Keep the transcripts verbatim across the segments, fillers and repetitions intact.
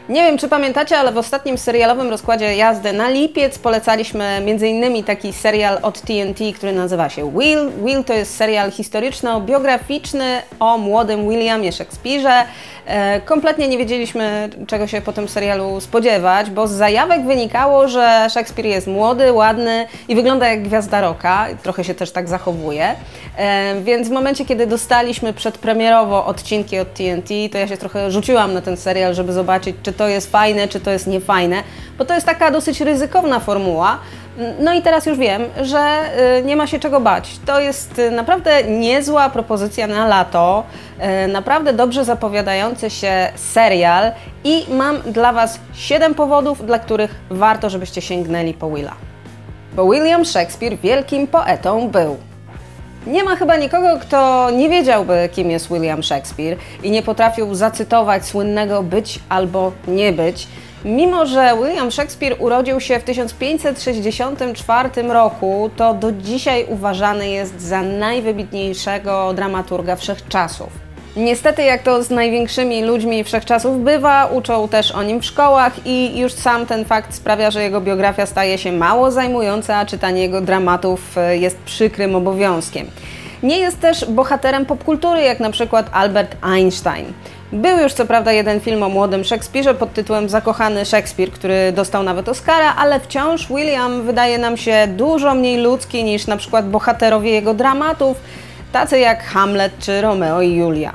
Nie wiem, czy pamiętacie, ale w ostatnim serialowym rozkładzie jazdy na lipiec polecaliśmy między innymi taki serial od T N T, który nazywa się Will. Will to jest serial historyczno-biograficzny o młodym Williamie Shakespeare'ze. E, kompletnie nie wiedzieliśmy, czego się po tym serialu spodziewać, bo z zajawek wynikało, że Shakespeare jest młody, ładny i wygląda jak gwiazda rocka. Trochę się też tak zachowuje. E, więc w momencie, kiedy dostaliśmy przedpremierowo odcinki od T N T, to ja się trochę rzuciłam na ten serial, żeby zobaczyć, czy to jest fajne, czy to jest niefajne, bo to jest taka dosyć ryzykowna formuła. No i teraz już wiem, że nie ma się czego bać. To jest naprawdę niezła propozycja na lato, naprawdę dobrze zapowiadający się serial i mam dla Was siedem powodów, dla których warto, żebyście sięgnęli po Willa. Bo William Shakespeare wielkim poetą był. Nie ma chyba nikogo, kto nie wiedziałby, kim jest William Shakespeare i nie potrafił zacytować słynnego być albo nie być, mimo że William Shakespeare urodził się w tysiąc pięćset sześćdziesiątym czwartym roku, to do dzisiaj uważany jest za najwybitniejszego dramaturga wszechczasów. Niestety, jak to z największymi ludźmi wszechczasów bywa, uczą też o nim w szkołach i już sam ten fakt sprawia, że jego biografia staje się mało zajmująca, a czytanie jego dramatów jest przykrym obowiązkiem. Nie jest też bohaterem popkultury, jak na przykład Albert Einstein. Był już co prawda jeden film o młodym Shakespeare'ze pod tytułem Zakochany Shakespeare, który dostał nawet Oscara, ale wciąż William wydaje nam się dużo mniej ludzki niż na przykład bohaterowie jego dramatów, tacy jak Hamlet czy Romeo i Julia.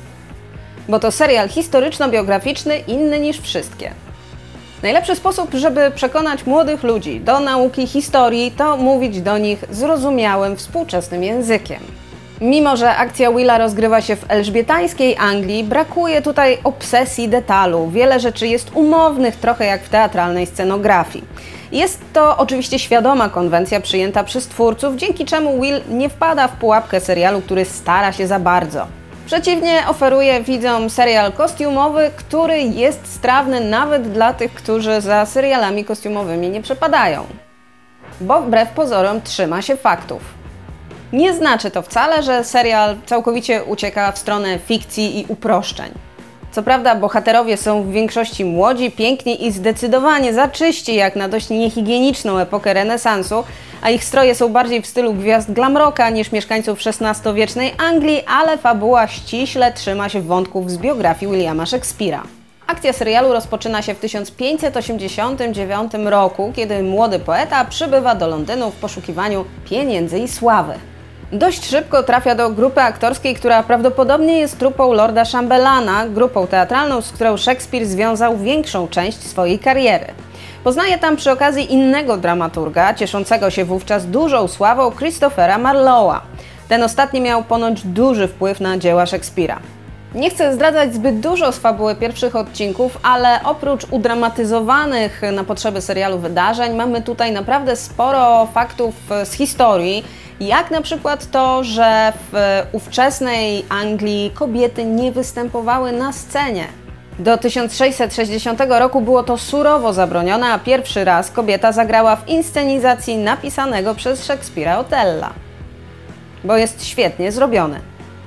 Bo to serial historyczno-biograficzny inny niż wszystkie. Najlepszy sposób, żeby przekonać młodych ludzi do nauki historii, to mówić do nich zrozumiałym, współczesnym językiem. Mimo że akcja Willa rozgrywa się w elżbietańskiej Anglii, brakuje tutaj obsesji detalu. Wiele rzeczy jest umownych, trochę jak w teatralnej scenografii. Jest to oczywiście świadoma konwencja przyjęta przez twórców, dzięki czemu Will nie wpada w pułapkę serialu, który stara się za bardzo. Przeciwnie, oferuje widzom serial kostiumowy, który jest strawny nawet dla tych, którzy za serialami kostiumowymi nie przepadają. Bo wbrew pozorom trzyma się faktów. Nie znaczy to wcale, że serial całkowicie ucieka w stronę fikcji i uproszczeń. Co prawda bohaterowie są w większości młodzi, piękni i zdecydowanie za czyści jak na dość niehigieniczną epokę renesansu, a ich stroje są bardziej w stylu gwiazd glam rocka niż mieszkańców szesnastowiecznej Anglii, ale fabuła ściśle trzyma się wątków z biografii Williama Shakespeare'a. Akcja serialu rozpoczyna się w tysiąc pięćset osiemdziesiątym dziewiątym roku, kiedy młody poeta przybywa do Londynu w poszukiwaniu pieniędzy i sławy. Dość szybko trafia do grupy aktorskiej, która prawdopodobnie jest trupą Lorda Chambellana, grupą teatralną, z którą Shakespeare związał większą część swojej kariery. Poznaje tam przy okazji innego dramaturga, cieszącego się wówczas dużą sławą, Christophera Marlowe'a. Ten ostatni miał ponoć duży wpływ na dzieła Shakespeare'a. Nie chcę zdradzać zbyt dużo z fabuły pierwszych odcinków, ale oprócz udramatyzowanych na potrzeby serialu wydarzeń, mamy tutaj naprawdę sporo faktów z historii, jak na przykład to, że w ówczesnej Anglii kobiety nie występowały na scenie. Do tysiąc sześćset sześćdziesiątego roku było to surowo zabronione, a pierwszy raz kobieta zagrała w inscenizacji napisanego przez Shakespeare'a Otella. Bo jest świetnie zrobiony.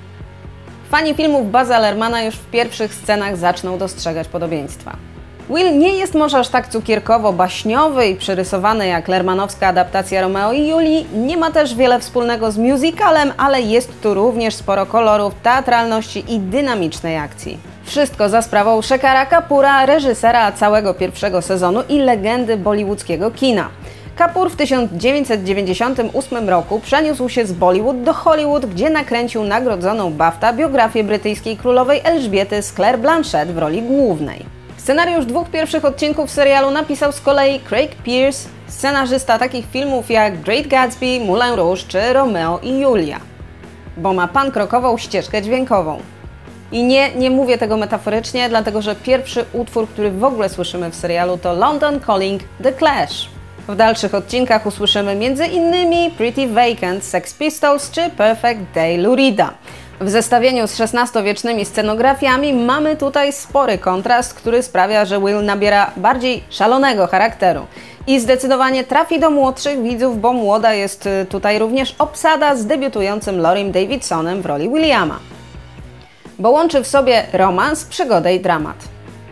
Fani filmów Baza Lermana już w pierwszych scenach zaczną dostrzegać podobieństwa. Will nie jest może aż tak cukierkowo-baśniowy i przerysowany jak lermanowska adaptacja Romeo i Julii, nie ma też wiele wspólnego z musicalem, ale jest tu również sporo kolorów, teatralności i dynamicznej akcji. Wszystko za sprawą Shekhara Kapura, reżysera całego pierwszego sezonu i legendy bollywoodzkiego kina. Kapoor w tysiąc dziewięćset dziewięćdziesiątym ósmym roku przeniósł się z Bollywood do Hollywood, gdzie nakręcił nagrodzoną BAFTA biografię brytyjskiej królowej Elżbiety z Claire Blanchett w roli głównej. Scenariusz dwóch pierwszych odcinków serialu napisał z kolei Craig Pearce, scenarzysta takich filmów jak Great Gatsby, Moulin Rouge czy Romeo i Julia. Bo ma pankrokową ścieżkę dźwiękową. I nie, nie mówię tego metaforycznie, dlatego że pierwszy utwór, który w ogóle słyszymy w serialu, to London Calling The Clash. W dalszych odcinkach usłyszymy między innymi Pretty Vacant, Sex Pistols czy Perfect Day Lou Reeda. W zestawieniu z szesnastowiecznymi scenografiami mamy tutaj spory kontrast, który sprawia, że Will nabiera bardziej szalonego charakteru. I zdecydowanie trafi do młodszych widzów, bo młoda jest tutaj również obsada z debiutującym Lorim Davidsonem w roli Williama. Bo łączy w sobie romans, przygodę i dramat.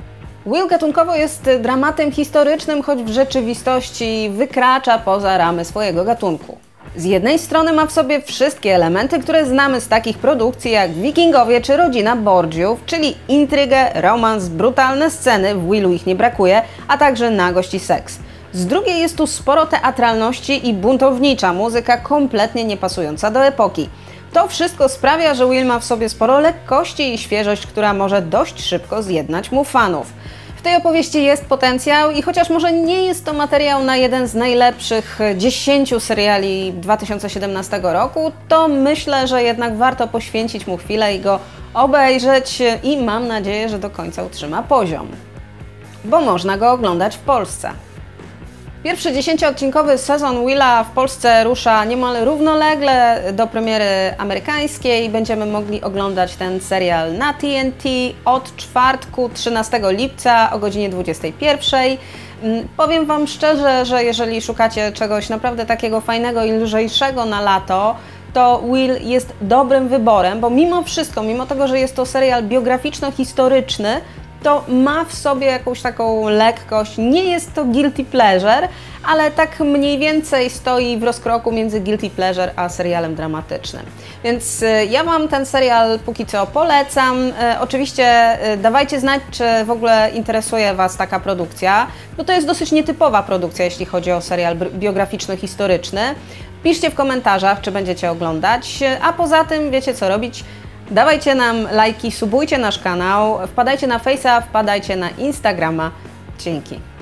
Will gatunkowo jest dramatem historycznym, choć w rzeczywistości wykracza poza ramy swojego gatunku. Z jednej strony ma w sobie wszystkie elementy, które znamy z takich produkcji jak Wikingowie czy Rodzina Borgiów, czyli intrygę, romans, brutalne sceny, w Willu ich nie brakuje, a także nagość i seks. Z drugiej jest tu sporo teatralności i buntownicza muzyka kompletnie niepasująca do epoki. To wszystko sprawia, że Will ma w sobie sporo lekkości i świeżość, która może dość szybko zjednać mu fanów. W tej opowieści jest potencjał i chociaż może nie jest to materiał na jeden z najlepszych dziesięciu seriali dwa tysiące siedemnastego roku, to myślę, że jednak warto poświęcić mu chwilę i go obejrzeć i mam nadzieję, że do końca utrzyma poziom. Bo można go oglądać w Polsce. Pierwszy dziesięcioodcinkowy sezon Willa w Polsce rusza niemal równolegle do premiery amerykańskiej. Będziemy mogli oglądać ten serial na T N T od czwartku trzynastego lipca o godzinie dwudziestej pierwszej. Powiem Wam szczerze, że jeżeli szukacie czegoś naprawdę takiego fajnego i lżejszego na lato, to Will jest dobrym wyborem, bo mimo wszystko, mimo tego, że jest to serial biograficzno-historyczny, to ma w sobie jakąś taką lekkość. Nie jest to guilty pleasure, ale tak mniej więcej stoi w rozkroku między guilty pleasure a serialem dramatycznym. Więc ja Wam ten serial póki co polecam. Oczywiście dawajcie znać, czy w ogóle interesuje Was taka produkcja, bo to jest dosyć nietypowa produkcja, jeśli chodzi o serial biograficzno-historyczny. Piszcie w komentarzach, czy będziecie oglądać, a poza tym wiecie co robić. Dawajcie nam lajki, subujcie nasz kanał, wpadajcie na Face'a, wpadajcie na Instagrama. Dzięki.